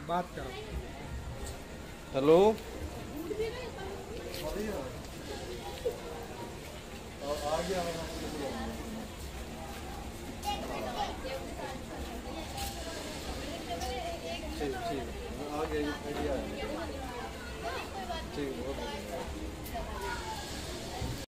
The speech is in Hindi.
बात करो। हेलो। ठीक ठीक आ गया आइडिया है। ठीक है।